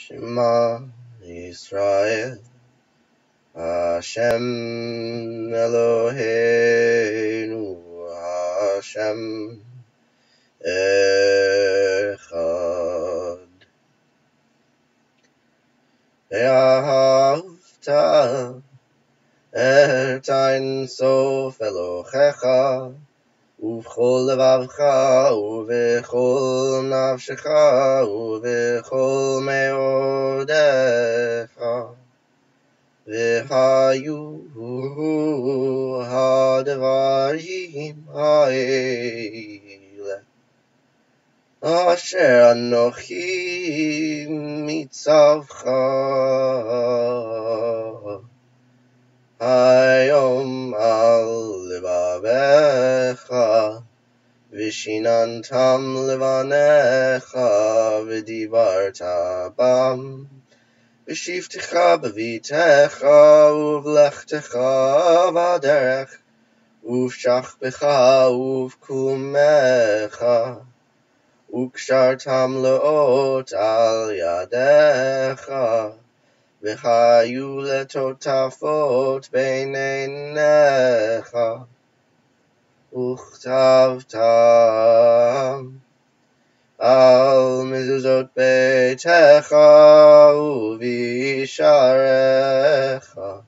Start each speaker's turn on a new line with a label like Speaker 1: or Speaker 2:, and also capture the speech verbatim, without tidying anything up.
Speaker 1: Shema Yisrael, Hashem Eloheinu, Hashem Echad. Ve'ahavta et ein sof Elohecha, ובכל לבבך ובכל נפשך ובכל מאודיך, והיו הדברים האלה אשר אנוכי מצווך היום על לבביך, ושיננתם לבניך, ודיברת בם, בשבתך בביתך, ובלכתך בדרך, ובשכבך ובקומך, וקשרתם לאות על ידיך, והיו לטוטפות בין עיניך, וכתבתם על מזוזות ביתך ובשעריך,